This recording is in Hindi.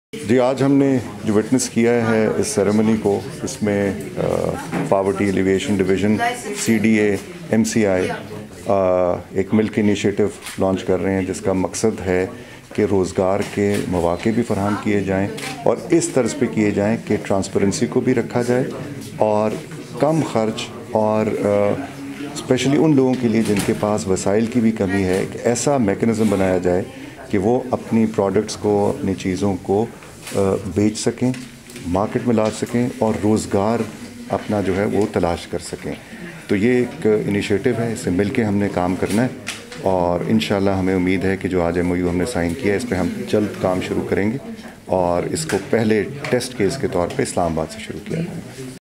जी, आज हमने जो विटनेस किया है इस सेरेमनी को, इसमें poverty alleviation division, CDA, MCI एक मिल्क इनिशिएटिव लॉन्च कर रहे हैं जिसका मकसद है कि रोज़गार के मौके भी फराहम किए जाएं और इस तर्ज पे किए जाएं कि ट्रांसपेरेंसी को भी रखा जाए और कम खर्च और स्पेशली उन लोगों के लिए जिनके पास वसाइल की भी कमी है, एक ऐसा मैकेनिज़्म बनाया जाए कि वो अपनी प्रोडक्ट्स को, अपनी चीज़ों को बेच सकें, मार्केट में ला सकें और रोज़गार अपना जो है वो तलाश कर सकें। तो ये एक इनिशिएटिव है, इससे मिलके हमने काम करना है और इंशाल्लाह हमें उम्मीद है कि जो आज MOU हमने साइन किया है इस पर हम जल्द काम शुरू करेंगे और इसको पहले टेस्ट केस के तौर पे इस्लामाबाद से शुरू किया जाएगा।